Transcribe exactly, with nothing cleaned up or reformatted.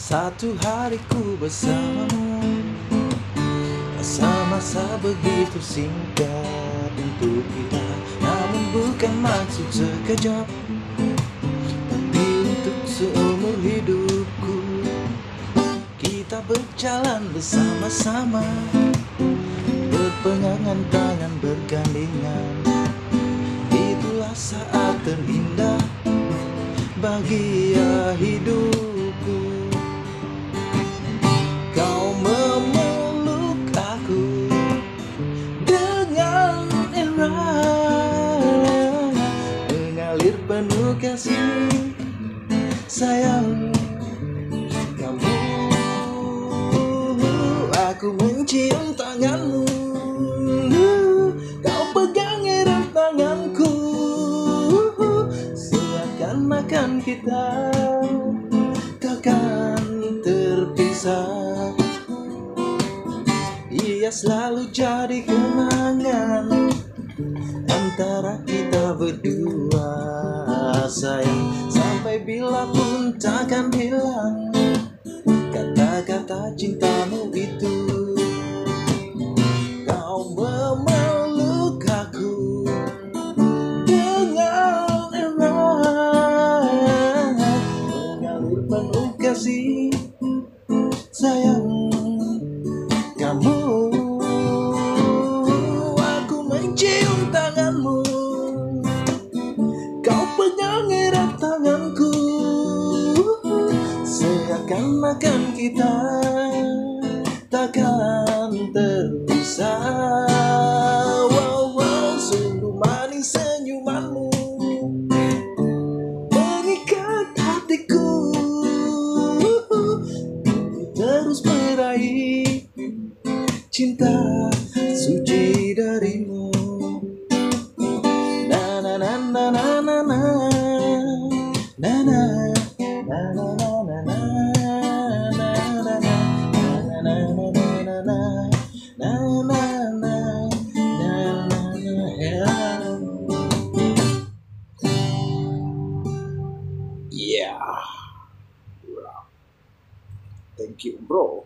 Satu hariku bersamamu, masa-masa begitu singkat untuk kita, namun bukan maksud sekejap, tapi untuk seumur hidupku. Kita berjalan bersama-sama, berpegangan tangan bergandengan. Itulah saat terindah bahagia hidupku. Kau memeluk aku dengan erat, mengalir penuh kasih sayang. Kamu, aku mencium tanganmu, kau pegang erat tanganku, seakan-akan kita takkan terpisah. Ia selalu jadi kenangan antara kita berdua, sayang. Sampai bila pun takkan hilang kata-kata cintamu itu. Kau memeluk aku dengan erat, mengalir penuh kasih sayang. Kamu, aku mencium tanganmu, kau pegang erat tanganku, seakan-akan kita takkan terpisah. Wow, wow, sungguh manis senyumanmu, mengikat hatiku, terus meraih cinta suci darimu. Na na na na na na na na na na na na na Yeah. Thank you, bro.